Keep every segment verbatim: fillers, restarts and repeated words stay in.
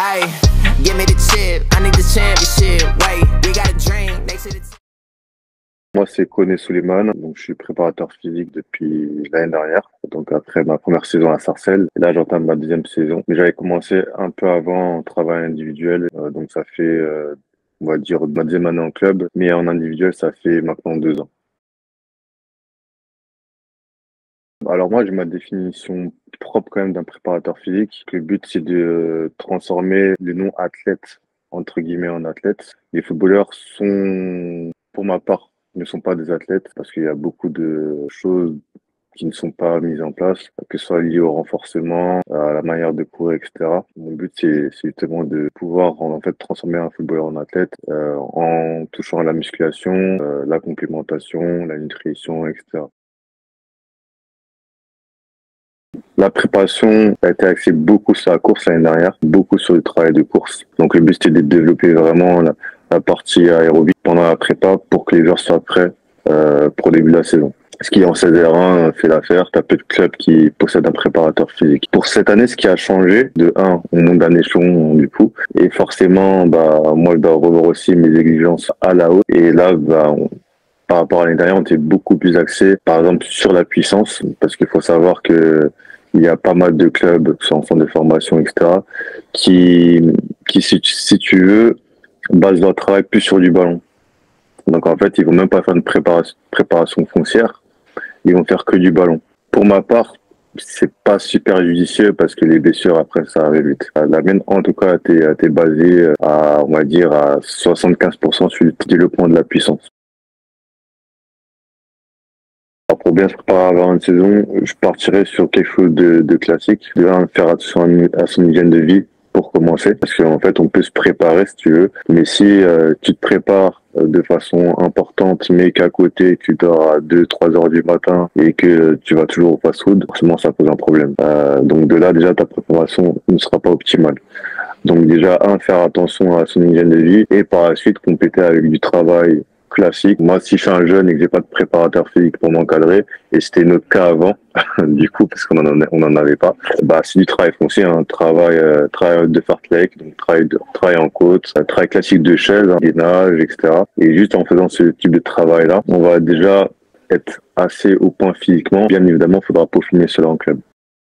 Ay, give me the chip, I need the championship. Wait, we got a dream next to the Moi, c'est Koné Souleymane, donc je suis préparateur physique depuis l'année dernière. Donc après ma première saison à Sarcelles, et là j'entame ma deuxième saison. Mais j'avais commencé un peu avant en travail individuel, euh, donc ça fait, euh, on va dire, ma deuxième année en club, mais en individuel, ça fait maintenant deux ans. Alors moi, j'ai ma définition propre quand même d'un préparateur physique. Le but, c'est de transformer les non-athlètes, entre guillemets, en athlètes. Les footballeurs sont, pour ma part, ne sont pas des athlètes parce qu'il y a beaucoup de choses qui ne sont pas mises en place, que ce soit lié au renforcement, à la manière de courir, et cetera. Mon but, c'est c'est justement de pouvoir en fait transformer un footballeur en athlète euh, en touchant à la musculation, euh, la complémentation, la nutrition, et cetera. La préparation a été axée beaucoup sur la course l'année dernière, beaucoup sur le travail de course. Donc le but c'était de développer vraiment la, la partie aérobie pendant la prépa pour que les joueurs soient prêts euh, pour le début de la saison. Ce qui en C D R un fait l'affaire, t'as peu de clubs qui possèdent un préparateur physique. Pour cette année, ce qui a changé, de un, on monte d'un échelon du coup, et forcément, bah moi je dois revoir aussi mes exigences à la hausse. Et là, bah on, par rapport à l'année dernière, on était beaucoup plus axé, par exemple, sur la puissance, parce qu'il faut savoir que il y a pas mal de clubs, que ce soit en centre de formation, et cetera, qui, qui si, tu- si tu veux, basent leur travail plus sur du ballon. Donc en fait, ils vont même pas faire une préparation, préparation foncière, ils vont faire que du ballon. Pour ma part, c'est pas super judicieux parce que les blessures après ça arrive vite. La mienne en tout cas a été, a été basée à, on va dire, à soixante-quinze pour cent sur le développement de la puissance. Alors, pour bien se préparer avant une saison, je partirais sur quelque chose de, de classique. Déjà, faire attention à, à son hygiène de vie pour commencer. Parce qu'en fait, on peut se préparer si tu veux. Mais si euh, tu te prépares euh, de façon importante, mais qu'à côté, tu dors à deux trois heures du matin et que tu vas toujours au fast-food, forcément, ça pose un problème. Euh, donc de là, déjà, ta préparation ne sera pas optimale. Donc déjà, un, faire attention à son hygiène de vie et par la suite compléter avec du travail classique. Moi, si je suis un jeune et que j'ai pas de préparateur physique pour m'encadrer, et c'était notre cas avant, du coup, parce qu'on en, on en avait pas, bah, c'est du travail foncier, un travail, euh, travail de fartlek, donc travail, de, travail en côte, un travail classique de chaise, hein, gainage, et cetera. Et juste en faisant ce type de travail-là, on va déjà être assez au point physiquement. Bien évidemment, il faudra peaufiner cela en club.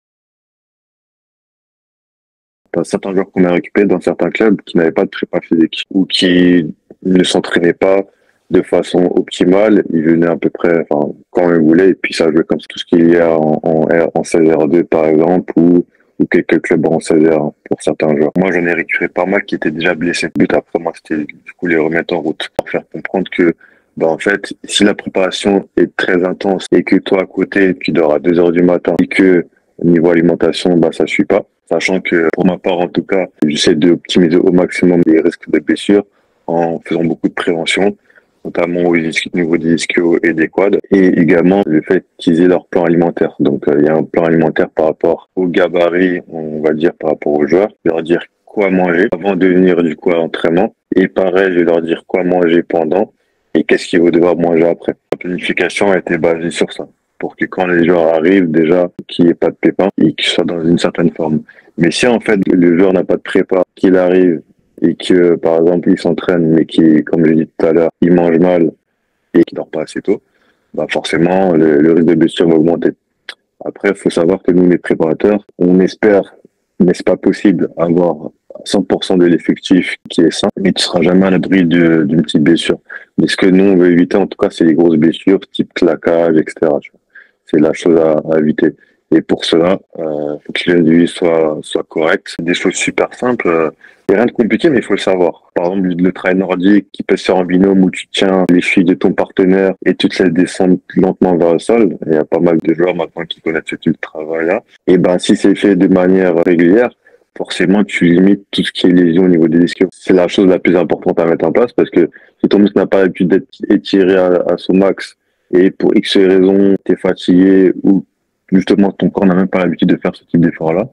T'as certains joueurs qu'on a récupérés dans certains clubs qui n'avaient pas de prépa physique ou qui ne s'entraînaient pas de façon optimale. Ils venaient à peu près, enfin, quand ils voulaient, et puis ça jouait comme tout ce qu'il y a en, en, R- en seize R deux, par exemple, ou, ou quelques clubs en seize R pour certains joueurs. Moi, j'en ai récupéré pas mal qui étaient déjà blessés. Le but après, moi, c'était du coup les remettre en route, pour faire comprendre que, bah, en fait, si la préparation est très intense et que toi, à côté, tu dors à deux heures du matin et que niveau alimentation, bah, ça suit pas. Sachant que, pour ma part, en tout cas, j'essaie d'optimiser au maximum les risques de blessures en faisant beaucoup de prévention, notamment au niveau des ischios et des quads, et également le fait qu'ils aient leur plan alimentaire. Donc, euh, il y a un plan alimentaire par rapport au gabarit, on va dire, par rapport aux joueurs. Je vais leur dire quoi manger avant de venir, du coup, à l'entraînement. Et pareil, je vais leur dire quoi manger pendant et qu'est-ce qu'ils vont devoir manger après. La planification a été basée sur ça, pour que quand les joueurs arrivent, déjà, qu'il n'y ait pas de pépins et qu'ils soient dans une certaine forme. Mais si en fait le joueur n'a pas de prépa, qu'il arrive et que par exemple il s'entraîne mais qui, comme je l'ai dit tout à l'heure, il mange mal et qu'il dort pas assez tôt, bah forcément le, le risque de blessure va augmenter. Après, il faut savoir que nous les préparateurs, on espère, mais c'est pas possible, avoir cent pour cent de l'effectif qui est sain, mais tu seras jamais à l'abri de- d'une petite blessure. Mais ce que nous on veut éviter en tout cas, c'est les grosses blessures type claquage, et cetera. Tu vois. C'est la chose à, à éviter. Et pour cela, euh, faut que l'hygiène de vie soit, soit correcte. Des choses super simples. euh, Il n'y a rien de compliqué, mais il faut le savoir. Par exemple, le travail nordique qui peut se faire en binôme où tu tiens les chevilles de ton partenaire et tu te laisses descendre lentement vers le sol. Il y a pas mal de joueurs maintenant qui connaissent ce type de travail-là. Et ben, si c'est fait de manière régulière, forcément, tu limites tout ce qui est lésion au niveau des ischios. C'est la chose la plus importante à mettre en place parce que si ton muscle n'a pas l'habitude d'être étiré à, à son max et pour X raisons, tu es fatigué ou justement ton corps n'a même pas l'habitude de faire ce type d'effort-là,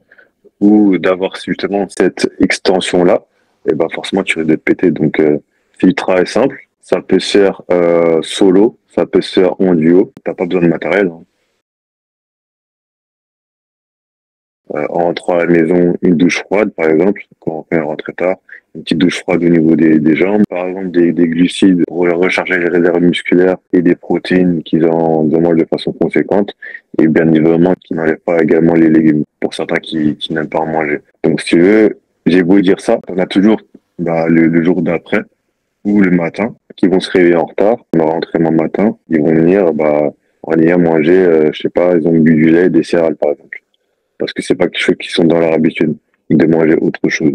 ou d'avoir justement cette extension-là, et ben forcément tu risques de te péter. Donc euh, c'est du travail simple, ça peut se faire euh, solo, ça peut se faire en duo, t'as pas besoin de matériel, hein. Euh, en rentrant à la maison, une douche froide, par exemple, quand on rentre tard, une petite douche froide au niveau des, des jambes, par exemple des, des glucides pour recharger les réserves musculaires et des protéines qu'ils en, qu'ils en mangent de façon conséquente, et bien évidemment qui n'enlèvent pas également les légumes, pour certains qui, qui n'aiment pas en manger. Donc si tu veux, j'ai beau dire ça, on a toujours bah, le, le jour d'après ou le matin qui vont se réveiller en retard, on aura entraînement matin, ils vont venir, bah, on va venir manger, euh, je sais pas, ils ont bu du lait, des céréales par exemple. Parce que c'est pas quelque chose qui sont dans leur habitude de manger autre chose.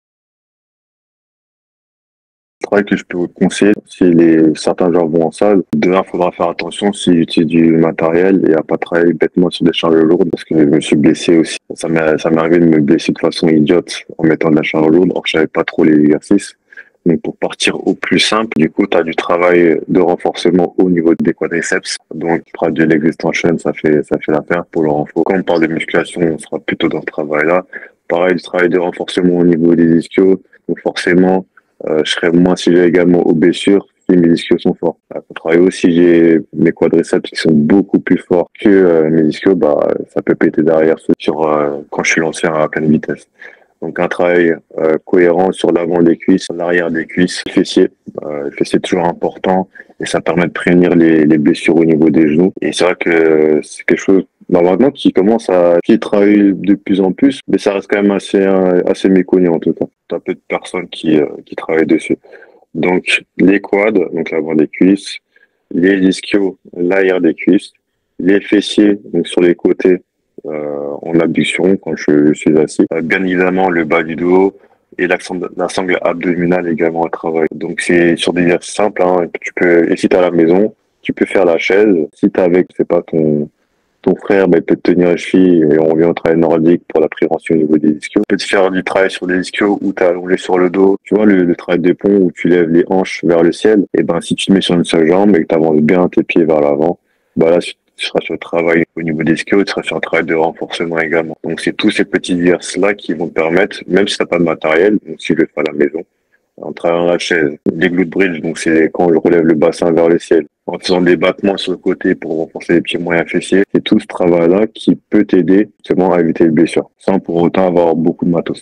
Le travail que je peux vous conseiller, si les, certains joueurs vont en salle, déjà, il faudra faire attention s'ils utilisent du matériel et à pas travailler bêtement sur des charges lourdes parce que je me suis blessé aussi. Ça m'est, ça m'est arrivé de me blesser de façon idiote en mettant de la charge lourde, or que je savais pas trop les exercices. Donc, pour partir au plus simple, du coup, tu as du travail de renforcement au niveau des quadriceps. Donc, tu feras du leg extension, ça fait, ça fait l'affaire pour le renfort. Quand on parle de musculation, on sera plutôt dans ce travail-là. Pareil, du travail de renforcement au niveau des ischios. Donc, forcément, euh, je serai moins sujet également aux blessures si mes ischios sont forts. À contrario, si j'ai mes quadriceps qui sont beaucoup plus forts que euh, mes ischios, bah, ça peut péter derrière sur, euh, quand je suis lancé à pleine vitesse. Donc un travail euh, cohérent sur l'avant des cuisses, l'arrière des cuisses, le fessier. Euh, le fessier est toujours important et ça permet de prévenir les, les blessures au niveau des genoux. Et c'est vrai que c'est quelque chose bah, maintenant qui commence à qui travaille de plus en plus, mais ça reste quand même assez assez méconnu en tout cas. Il y a peu de personnes qui euh, qui travaillent dessus. Donc les quads, donc l'avant des cuisses, les ischios, l'arrière des cuisses, les fessiers, donc sur les côtés. Euh, en abduction quand je, je suis assis. Euh, bien évidemment le bas du dos et la sangle abdominale également à travailler. Donc c'est sur des exercices simples. Hein, que tu peux, et si t'es à la maison, tu peux faire la chaise. Si t'es avec, c'est pas ton ton frère, ben, il peut te tenir les chevilles et on revient au travail nordique pour la prévention au niveau des ischios. Tu peux te faire du travail sur les ischios où t'es allongé sur le dos. Tu vois le, le travail des ponts où tu lèves les hanches vers le ciel. Et ben si tu te mets sur une seule jambe et que t'avances bien tes pieds vers l'avant, bah là tu seras sur le travail au niveau des ischios, tu seras sur un travail de renforcement également. Donc c'est tous ces petits exercices-là qui vont te permettre, même si tu n'as pas de matériel, donc si je le fais à la maison, en travaillant la chaise, des glute bridge, donc c'est quand je relève le bassin vers le ciel, en faisant des battements sur le côté pour renforcer les pieds moyens fessiers, c'est tout ce travail-là qui peut t'aider justement à éviter les blessures, sans pour autant avoir beaucoup de matos.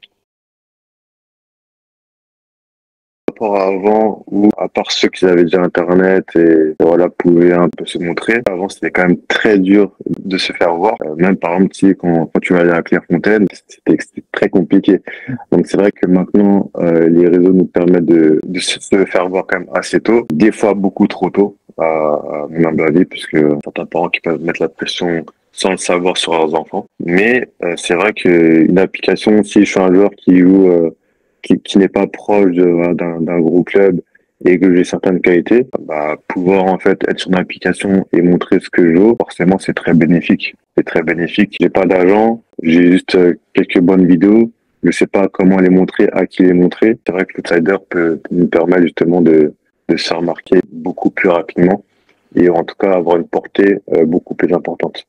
Rapport à avant où à part ceux qui avaient déjà internet et voilà pouvaient un peu se montrer, avant c'était quand même très dur de se faire voir, euh, même par exemple tu sais, quand, quand tu vas aller à Clairefontaine c'était, c'était très compliqué. Donc c'est vrai que maintenant euh, les réseaux nous permettent de, de se faire voir quand même assez tôt, des fois beaucoup trop tôt à, à mon humble avis, puisque certains parents qui peuvent mettre la pression sans le savoir sur leurs enfants, mais euh, c'est vrai qu'une application, si je suis un joueur qui joue euh, qui, qui n'est pas proche de, voilà, d'un, d'un gros club et que j'ai certaines qualités, bah, pouvoir en fait être sur une application et montrer ce que je vaux, forcément c'est très bénéfique. C'est très bénéfique. J'ai pas d'argent, j'ai juste euh, quelques bonnes vidéos, je sais pas comment les montrer, à qui les montrer. C'est vrai que l'outsider peut nous permettre justement de, de se remarquer beaucoup plus rapidement et en tout cas avoir une portée euh, beaucoup plus importante.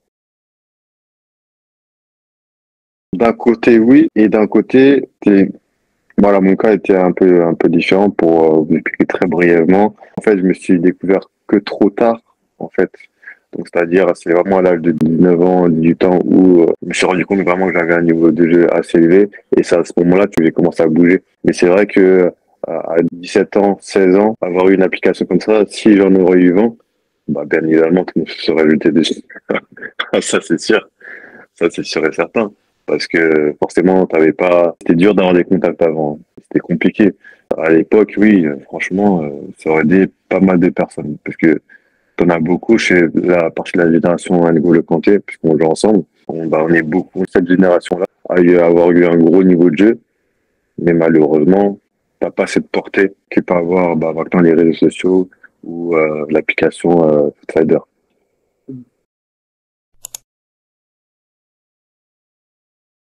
D'un côté oui, et d'un côté c'est voilà, mon cas était un peu un peu différent pour euh, vous expliquer très brièvement. En fait, je me suis découvert que trop tard, en fait. Donc, c'est-à-dire, c'est vraiment à l'âge de dix-neuf ans, dix-huit ans, où euh, je me suis rendu compte vraiment que j'avais un niveau de jeu assez élevé. Et c'est à ce moment-là que j'ai commencé à bouger. Mais c'est vrai que euh, à dix-sept ans, seize ans, avoir eu une application comme ça, si j'en aurais eu vingt, bah, bien évidemment, tout le monde se serait jeté dessus. Ça, c'est sûr. Ça, c'est sûr et certain. Parce que forcément, t'avais pas. C'était dur d'avoir des contacts avant. C'était compliqué. À l'époque, oui, franchement, euh, ça aurait aidé pas mal de personnes. Parce que t'en as beaucoup chez la partie de la génération N'Golo Kanté, puisqu'on joue ensemble. On, bah, on est beaucoup. Cette génération-là a eu avoir eu un gros niveau de jeu, mais malheureusement, t'as pas cette portée que peut avoir bah, maintenant les réseaux sociaux ou euh, l'application euh, Footfinder.